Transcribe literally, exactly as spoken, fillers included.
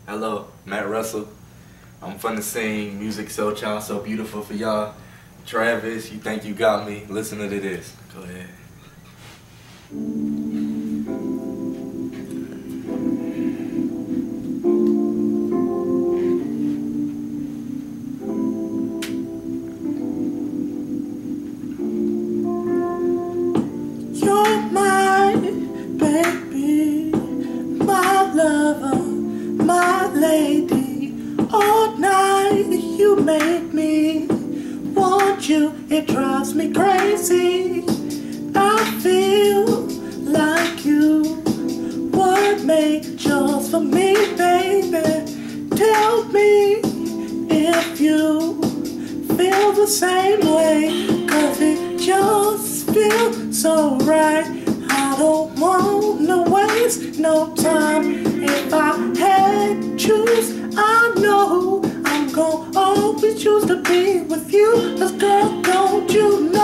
Hello, Matt Russell. I'm finna sing music so child, so beautiful for y'all. Travis, you think you got me? Listen to this. Go ahead. You're my baby, my lover, my lady. All night you make me want you, it drives me crazy. I feel like you would make just for me, baby. Tell me if you feel the same way, 'cause it just feels so right. I don't wanna waste no time. If I had to choose, I know I'm gonna always choose to be with you. 'Cause girl, don't you know